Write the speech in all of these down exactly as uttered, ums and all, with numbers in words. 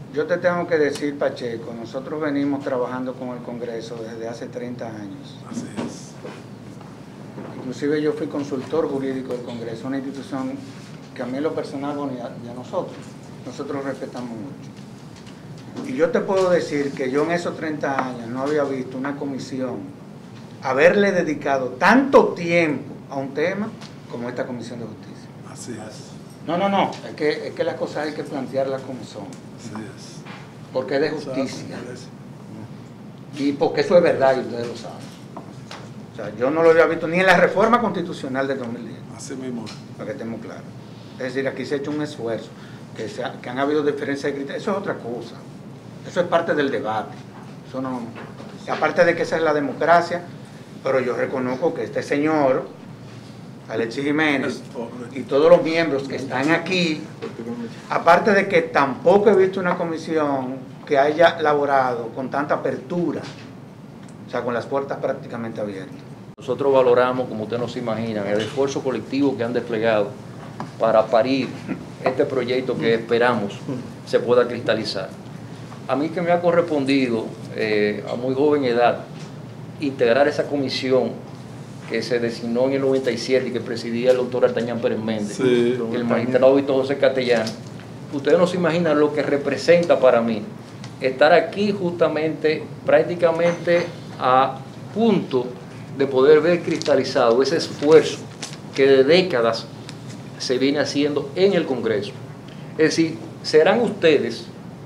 Yo te tengo que decir, Pacheco, nosotros venimos trabajando con el Congreso desde hace treinta años. Así es. Inclusive yo fui consultor jurídico del Congreso, una institución que a mí en lo personal, bueno, y a, y a nosotros, nosotros respetamos mucho. Y yo te puedo decir que yo en esos treinta años no había visto una comisión haberle dedicado tanto tiempo a un tema como esta Comisión de Justicia. Así es. No, no, no, es que, es que las cosas hay que plantearlas como son. Así es. Porque es de justicia. Y porque eso es verdad y ustedes lo saben. O sea, yo no lo había visto ni en la reforma constitucional del dos mil diez. Así mismo. Para que estemos claros. Es decir, aquí se ha hecho un esfuerzo, que, se ha, que han habido diferencias de criterios. Eso es otra cosa. Eso es parte del debate. Eso no, aparte de que esa es la democracia, pero yo reconozco que este señor, Alexis Jiménez, y todos los miembros que están aquí, aparte de que tampoco he visto una comisión que haya laborado con tanta apertura, o sea, con las puertas prácticamente abiertas. Nosotros valoramos, como ustedes nos imaginan, el esfuerzo colectivo que han desplegado para parir este proyecto que esperamos se pueda cristalizar. A mí que me ha correspondido, eh, a muy joven edad, integrar esa comisión que se designó en el noventa y siete y que presidía el doctor Artañán Pérez Méndez, sí, el magistrado Víctor José Castellán. Ustedes no se imaginan lo que representa para mí estar aquí justamente, prácticamente a punto de poder ver cristalizado ese esfuerzo que de décadas se viene haciendo en el Congreso. Es decir, serán ustedes,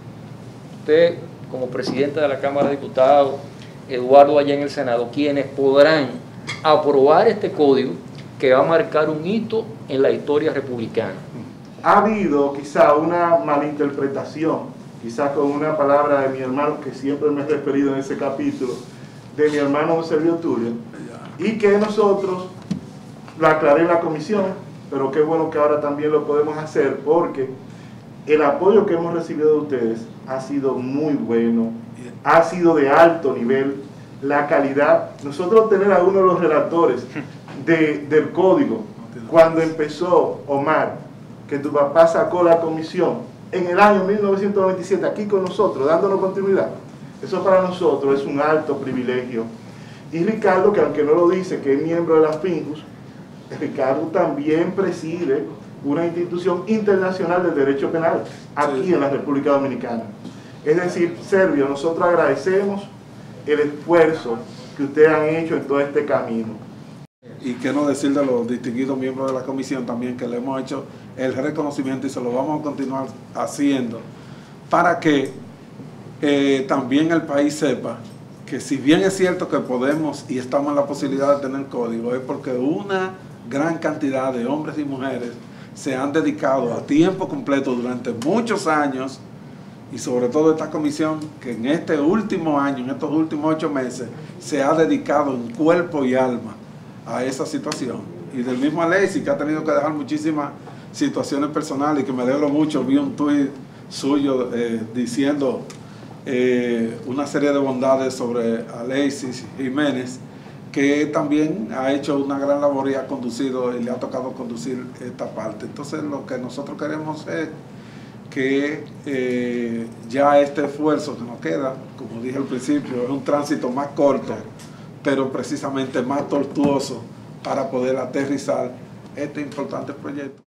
usted como presidente de la Cámara de Diputados, Eduardo allá en el Senado, quienes podrán aprobar este código que va a marcar un hito en la historia republicana. Ha habido quizá una malinterpretación, quizás con una palabra de mi hermano, que siempre me he referido en ese capítulo, de mi hermano José Río Tulio, y que nosotros lo aclaré en la comisión, pero qué bueno que ahora también lo podemos hacer, porque el apoyo que hemos recibido de ustedes ha sido muy bueno, ha sido de alto nivel, la calidad. Nosotros tener a uno de los relatores de, del código, cuando empezó Omar, que tu papá sacó la comisión en el año mil novecientos noventa y siete aquí con nosotros, dándonos continuidad, eso para nosotros es un alto privilegio. Y Ricardo, que aunque no lo dice, que es miembro de la Finjus, Ricardo también preside una institución internacional de derecho penal aquí en la República Dominicana. Es decir, Servio, nosotros agradecemos el esfuerzo que ustedes han hecho en todo este camino. Y qué no decir de los distinguidos miembros de la comisión también, que le hemos hecho el reconocimiento y se lo vamos a continuar haciendo, para que eh, también el país sepa que si bien es cierto que podemos y estamos en la posibilidad de tener código, es porque una gran cantidad de hombres y mujeres se han dedicado a tiempo completo durante muchos años, y sobre todo esta comisión que en este último año, en estos últimos ocho meses, se ha dedicado en cuerpo y alma a esa situación. Y del mismo Alexis, que ha tenido que dejar muchísimas situaciones personales, y que me alegro mucho, vi un tuit suyo eh, diciendo eh, una serie de bondades sobre Alexis Jiménez, que también ha hecho una gran labor y ha conducido, y le ha tocado conducir esta parte. Entonces lo que nosotros queremos es que eh, ya este esfuerzo que nos queda, como dije al principio, es un tránsito más corto, pero precisamente más tortuoso para poder aterrizar este importante proyecto.